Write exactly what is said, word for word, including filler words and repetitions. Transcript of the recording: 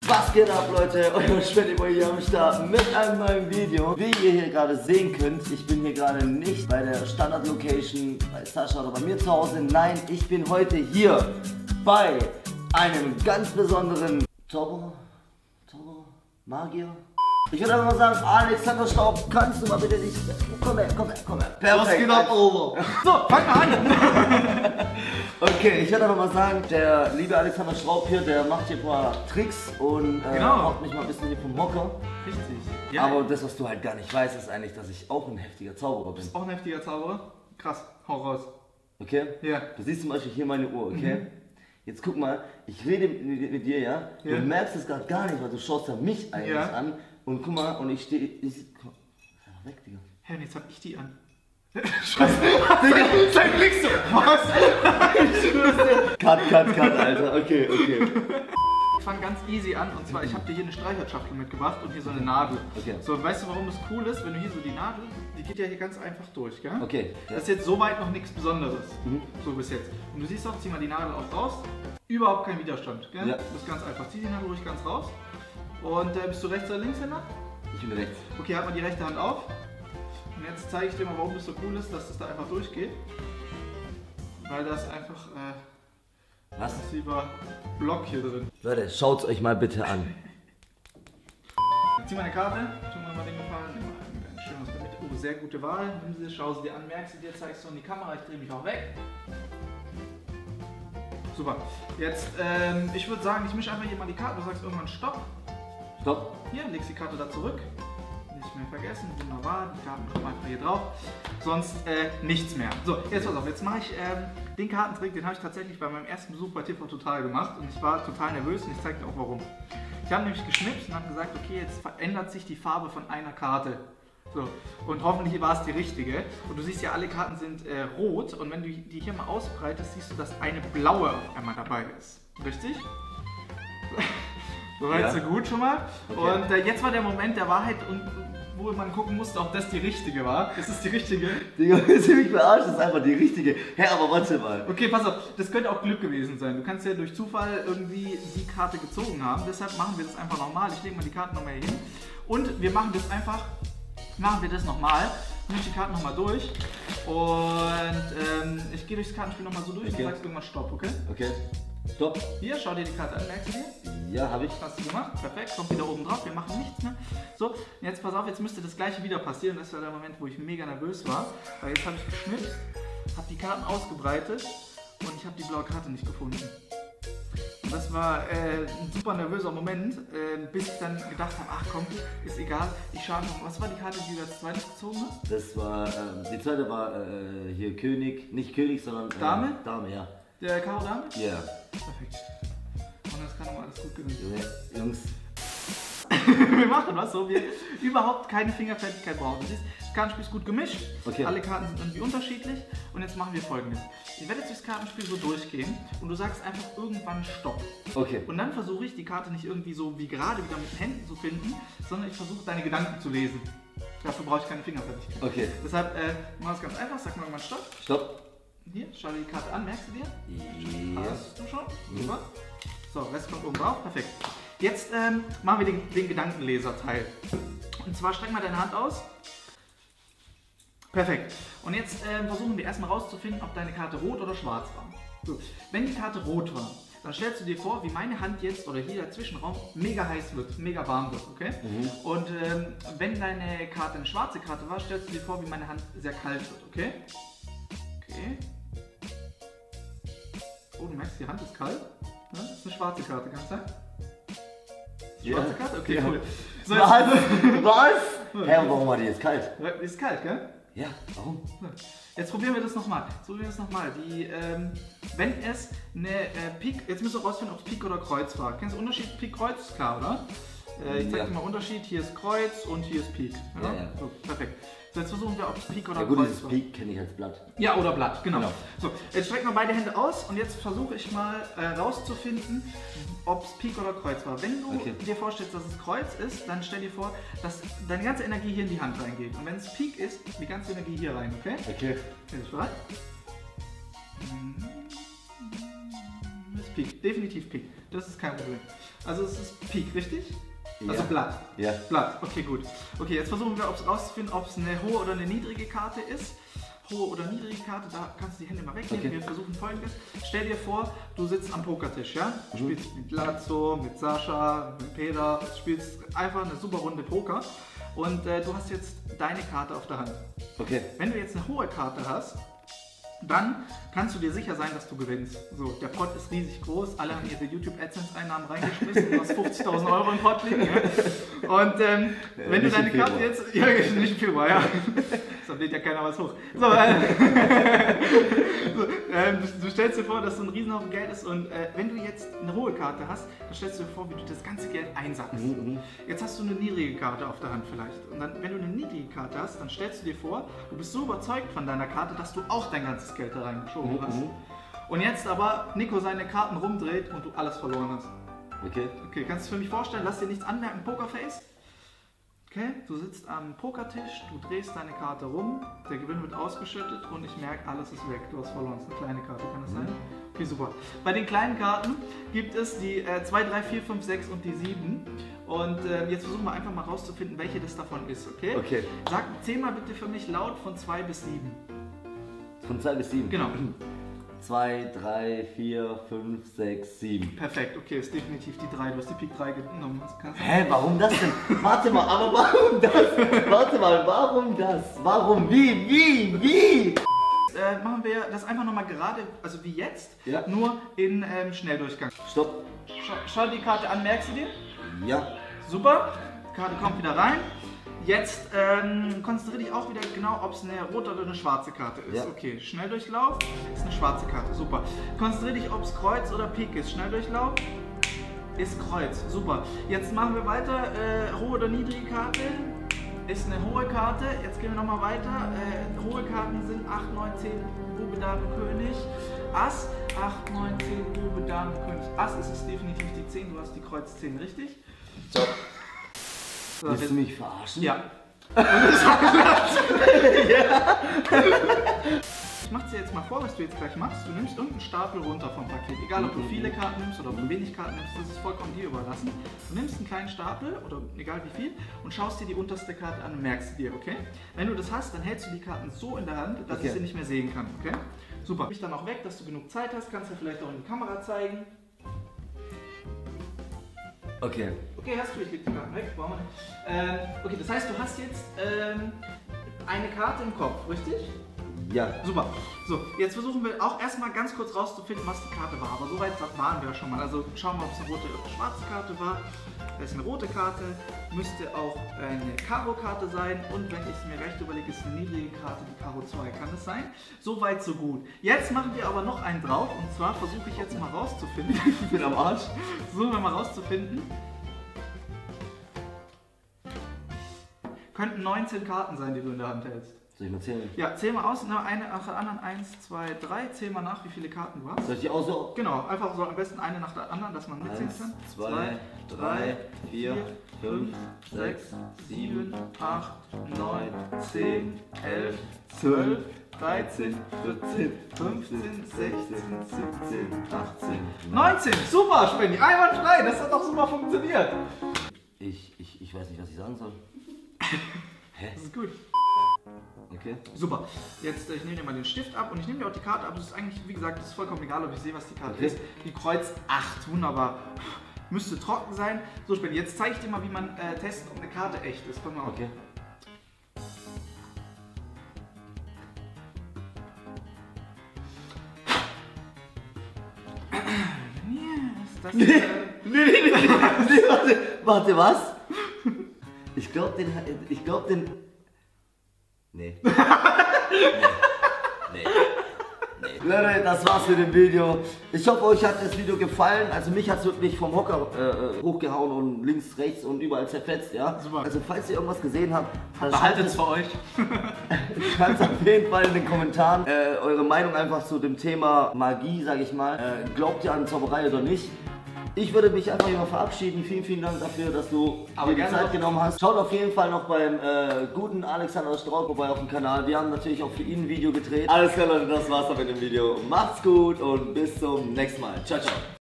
Was geht ab, Leute? Euer Schwedeboy hier am Start mit einem neuen Video. Wie ihr hier gerade sehen könnt, ich bin hier gerade nicht bei der Standard-Location bei Sascha oder bei mir zu Hause. Nein, ich bin heute hier bei einem ganz besonderen Zauberer, Zauberer, Magier. Ich würde einfach mal sagen, Alexander Staub, kannst du mal bitte nicht... Komm her, komm her, komm her. Perfekt. Was geht ab, Over? So, fang mal an. Okay, ich würde einfach mal sagen, der liebe Alexander Staub hier, der macht hier ein paar Tricks und äh, genau. haut mich mal ein bisschen hier vom Hocker. Richtig. Ja. Aber das, was du halt gar nicht weißt, ist eigentlich, dass ich auch ein heftiger Zauberer bin. Auch ein heftiger Zauberer? Krass, hau raus. Okay? Ja. Du siehst zum Beispiel hier meine Uhr, okay? Mhm. Jetzt guck mal, ich rede mit, mit, mit dir, ja? Du ja. merkst es gerade gar nicht, weil du schaust ja mich eigentlich ja. an. Und guck mal, und ich stehe... Ich, komm, weg, Digga. Hä, und jetzt hab ich die an. Scheiße, Digga, sag nix so. Was? Cut, cut, cut, Alter. Okay, okay. Ich fang ganz easy an, und zwar, ich habe dir hier eine Streichholzschachtel mitgebracht und hier so eine Nadel. Okay. So, weißt du, warum es cool ist? Wenn du hier so die Nadel, die geht ja hier ganz einfach durch, gell? Okay. Ja. Das ist jetzt soweit noch nichts Besonderes. Mhm. So bis jetzt. Und du siehst auch, zieh mal die Nadel auch raus. Überhaupt kein Widerstand, gell? Ja. Das ist ganz einfach. Zieh die Nadel ruhig ganz raus. Und äh, bist du Rechts- oder Linkshänder? Ich bin rechts. Okay, halt mal die rechte Hand auf. Und jetzt zeige ich dir mal, warum das so cool ist, dass das da einfach durchgeht. Weil das einfach äh, was? Ein massiver Block hier drin. Leute, schaut's euch mal bitte an. Zieh mal eine Karte, tu mir mal den Gefallen. Nimm mal ein schönes mit. Oh, sehr gute Wahl. Nimm sie, schau sie dir an, merkst sie dir, zeigst du in die Kamera, ich drehe mich auch weg. Super. Jetzt, ähm, ich würde sagen, ich mische einfach hier mal die Karten. Du sagst irgendwann Stopp. Stopp. Hier, legst die Karte da zurück. Nicht mehr vergessen, wunderbar. Die Karten kommen einfach hier drauf. Sonst äh, nichts mehr. So, jetzt pass auf, jetzt mache ich ähm, den Kartentrick, den habe ich tatsächlich bei meinem ersten Besuch bei T V Total gemacht. Und ich war total nervös und ich zeige dir auch warum. Ich habe nämlich geschnipst und habe gesagt, okay, jetzt verändert sich die Farbe von einer Karte. So, und hoffentlich war es die richtige. Und du siehst ja, alle Karten sind äh, rot. Und wenn du die hier mal ausbreitest, siehst du, dass eine blaue auf einmal dabei ist. Richtig? So weit, ja. So gut schon mal. Okay. Und äh, jetzt war der Moment der Wahrheit, und wo man gucken musste, ob das die richtige war. Ist es die richtige? Digga, willst du mich verarschen? Das ist einfach die richtige. Hä, aber warte mal. Okay, pass auf, das könnte auch Glück gewesen sein. Du kannst ja durch Zufall irgendwie die Karte gezogen haben. Deshalb machen wir das einfach nochmal. Ich lege mal die Karten nochmal hier hin. Und wir machen das einfach, machen wir das nochmal. Misch die Karten nochmal durch. Und ähm, ich gehe durchs Kartenspiel nochmal so durch, okay. Und du sagst irgendwann Stopp, okay? Okay. Stopp. Hier, schau dir die Karte an, merkst du dir? Ja, habe ich. Hast du gemacht? Perfekt, kommt wieder oben drauf, wir machen nichts mehr. So, jetzt pass auf, jetzt müsste das gleiche wieder passieren. Das war der Moment, wo ich mega nervös war. Weil jetzt habe ich geschnipst, habe die Karten ausgebreitet und ich habe die blaue Karte nicht gefunden. Und das war äh, ein super nervöser Moment, äh, bis ich dann gedacht habe, ach komm, ist egal, ich schaue noch. Was war die Karte, die du als zweites gezogen hast? Das war, äh, die zweite war äh, hier König, nicht König, sondern äh, Dame? Dame, ja. Der Karo Dame? Ja. Yeah. Perfekt. Und das kann nochmal alles gut gewinnen. Jungs. Wir machen was so, wir überhaupt keine Fingerfertigkeit brauchen. Du siehst, das Kartenspiel ist gut gemischt, okay. Alle Karten sind irgendwie unterschiedlich und jetzt machen wir Folgendes. Ich werde jetzt das Kartenspiel so durchgehen und du sagst einfach irgendwann Stopp. Okay. Und dann versuche ich, die Karte nicht irgendwie so wie gerade wieder mit den Händen zu finden, sondern ich versuche, deine Gedanken zu lesen. Dafür brauche ich keine Fingerfertigkeit. Okay. Deshalb äh, machen wir es ganz einfach, sag mal irgendwann Stopp. Stopp. Hier, schau dir die Karte an, merkst du dir? Ja. Hast du schon? Super. So, Rest kommt oben drauf, perfekt. Jetzt ähm, machen wir den, den Gedankenleser-Teil. Und zwar streck mal deine Hand aus. Perfekt. Und jetzt ähm, versuchen wir erstmal rauszufinden, ob deine Karte rot oder schwarz war. So. Wenn die Karte rot war, dann stellst du dir vor, wie meine Hand jetzt oder hier der Zwischenraum mega heiß wird, mega warm wird, okay? Mhm. Und ähm, wenn deine Karte eine schwarze Karte war, stellst du dir vor, wie meine Hand sehr kalt wird, okay? Okay. Oh, du merkst, die Hand ist kalt. Ja, das ist eine schwarze Karte, kann es sein? Schwarze ja. Karte? Okay, ja. Cool. So, was? Was? Hä, hey, warum war die jetzt kalt? Die ist kalt, gell? Ja, warum? Jetzt probieren wir das nochmal. Jetzt probieren wir das nochmal. Die, ähm, wenn es eine äh, Pik, jetzt müssen wir rausfinden, ob es Pik oder Kreuz war. Kennst du den Unterschied Pik-Kreuz? Klar, oder? Äh, ich zeig ja. dir mal Unterschied. Hier ist Kreuz und hier ist Pik. Ja? Ja, ja. So, perfekt. So, jetzt versuchen wir, ob es Pik oder ja, gut, Kreuz war. Pik kenne ich als Blatt. Ja, oder Blatt, genau. genau. So, jetzt strecken wir beide Hände aus und jetzt versuche ich mal äh, rauszufinden, ob es Pik oder Kreuz war. Wenn du okay. dir vorstellst, dass es Kreuz ist, dann stell dir vor, dass deine ganze Energie hier in die Hand reingeht. Und wenn es Pik ist, die ganze Energie hier rein, okay? Okay. Bist du bereit? Pik, definitiv Pik. Das ist kein Problem. Also es ist Pik, richtig? Ja. Also Blatt. Ja. Blatt, okay, gut. Okay, jetzt versuchen wir rauszufinden, ob es eine hohe oder eine niedrige Karte ist. Hohe oder niedrige Karte, da kannst du die Hände mal wegnehmen. Okay. Wir versuchen Folgendes. Stell dir vor, du sitzt am Pokertisch, ja? Du mhm. spielst mit Lazzo, mit Sascha, mit Peter, du spielst einfach eine super Runde Poker und äh, du hast jetzt deine Karte auf der Hand. Okay. Wenn du jetzt eine hohe Karte hast, dann kannst du dir sicher sein, dass du gewinnst. So, der Pot ist riesig groß, alle haben ihre YouTube-AdSense-Einnahmen reingeschmissen, du hast fünfzigtausend Euro im Pot liegen. Ja? Und ähm, ja, wenn du deine Karte jetzt... Ja, nicht viel war, ja. Da lädt ja keiner was hoch. So, äh, so, äh, du, du stellst dir vor, dass so ein Riesenhaufen Geld ist und äh, wenn du jetzt eine hohe Karte hast, dann stellst du dir vor, wie du das ganze Geld einsackst. Mhm. Jetzt hast du eine niedrige Karte auf der Hand vielleicht. Und dann, wenn du eine niedrige Karte hast, dann stellst du dir vor, du bist so überzeugt von deiner Karte, dass du auch dein ganzes Geld da reingeschoben mhm. hast. Und jetzt aber Nico seine Karten rumdreht und du alles verloren hast. Okay. Okay, kannst du dir für mich vorstellen, lass dir nichts anmerken, Pokerface. Okay, du sitzt am Pokertisch, du drehst deine Karte rum, der Gewinn wird ausgeschüttet und ich merke, alles ist weg, du hast verloren. Das ist eine kleine Karte, kann das mhm. sein? Okay, super. Bei den kleinen Karten gibt es die äh, zwei, drei, vier, fünf, sechs und die sieben. Und äh, jetzt versuchen wir einfach mal rauszufinden, welche das davon ist, okay? Okay. Sag, zähl mal bitte für mich laut von zwei bis sieben. Von zwei bis sieben? Genau. zwei, drei, vier, fünf, sechs, sieben. Perfekt, okay, ist definitiv die drei. Du hast die Pik drei genommen. Hä, warum das denn? Warte mal, aber warum das? Warte mal, warum das? Warum? Wie? Wie? Wie? Äh, machen wir das einfach nochmal gerade, also wie jetzt, ja. nur in ähm, Schnelldurchgang. Stopp. Schau, schau die Karte an, merkst du dir? Ja. Super, die Karte kommt wieder rein. Jetzt ähm, konzentriere dich auch wieder genau, ob es eine rote oder eine schwarze Karte ist. Ja. Okay, Schnelldurchlauf ist eine schwarze Karte, super. Konzentriere dich, ob es Kreuz oder Pik ist. Schnelldurchlauf ist Kreuz, super. Jetzt machen wir weiter, äh, hohe oder niedrige Karte ist eine hohe Karte. Jetzt gehen wir nochmal weiter. Äh, hohe Karten sind acht, neun, zehn, Bube, Dame, König. Ass, acht, neun, zehn, Bube, Dame, König. Ass ist es definitiv die zehn, du hast die Kreuz zehn, richtig? So. So, willst du mich verarschen? Ja. ja. Ich mach dir jetzt mal vor, was du jetzt gleich machst. Du nimmst irgendeinen Stapel runter vom Paket. Egal, ob du viele Karten nimmst oder ob du wenig Karten nimmst, das ist vollkommen dir überlassen. Du nimmst einen kleinen Stapel, oder egal wie viel, und schaust dir die unterste Karte an und merkst sie dir, okay? Wenn du das hast, dann hältst du die Karten so in der Hand, dass okay. ich sie nicht mehr sehen kann, okay? Super. Ich dann auch weg, dass du genug Zeit hast, kannst du vielleicht auch in die Kamera zeigen. Okay. Okay, hast du, ich leg die Karten weg, brauchen wir nicht. Ähm, okay, das heißt, du hast jetzt ähm, eine Karte im Kopf, richtig? Ja. Super. So, jetzt versuchen wir auch erstmal ganz kurz rauszufinden, was die Karte war. Aber soweit waren wir schon mal. Also schauen wir, ob es eine rote oder eine schwarze Karte war. Das ist eine rote Karte, müsste auch eine Karo-Karte sein. Und wenn ich es mir recht überlege, ist eine niedrige Karte, die Karo zwei. Kann es sein? Soweit, so gut. Jetzt machen wir aber noch einen drauf. Und zwar versuche ich jetzt mal rauszufinden. Ich bin am Arsch. Versuchen wir mal rauszufinden. Könnten neunzehn Karten sein, die du in der Hand hältst. Soll ich mal zählen? Ja, zähl mal aus, ne, eine nach der anderen, eins, zwei, drei, zähl mal nach, wie viele Karten du hast. Soll ich die auch so? Genau, einfach so am besten eine nach der anderen, dass man mitzählen kann. zwei, drei, vier, fünf, sechs, sieben, acht, neun, zehn, elf, zwölf, dreizehn, vierzehn, fünfzehn, sechzehn, siebzehn, achtzehn, neunzehn! Super, Spenny, einwandfrei, das hat doch super funktioniert. Ich, ich, ich weiß nicht, was ich sagen soll. Hä? Das ist gut. Okay. Super. Jetzt, ich nehme dir mal den Stift ab und ich nehme dir auch die Karte ab. Das ist eigentlich, wie gesagt, das ist vollkommen egal, ob ich sehe, was die Karte okay. ist. Die Kreuz acht, wunderbar. Müsste trocken sein. So, Spenny, jetzt zeige ich dir mal, wie man äh, testet, ob eine Karte echt ist. Komm mal auf. Okay. Ist das, nee, äh, nee, nee, nee, nee, warte, warte, was? Ich glaube den, ich glaube den... Nee. nee. Nee. Nee. Leute, das war's mit dem Video. Ich hoffe, euch hat das Video gefallen. Also mich hat es wirklich vom Hocker äh, hochgehauen und links, rechts und überall zerfetzt, ja. Super. Also falls ihr irgendwas gesehen habt, dann behaltet es für euch. Schreibt auf jeden Fall in den Kommentaren äh, eure Meinung einfach zu dem Thema Magie, sage ich mal. Äh, glaubt ihr an Zauberei oder nicht? Ich würde mich einfach hier mal verabschieden. Vielen, vielen Dank dafür, dass du dir die Zeit genommen hast. Schaut auf jeden Fall noch beim äh, guten Alexander Strauch vorbei auf dem Kanal. Wir haben natürlich auch für ihn ein Video gedreht. Alles klar, Leute, das war's dann mit dem Video. Macht's gut und bis zum nächsten Mal. Ciao, ciao.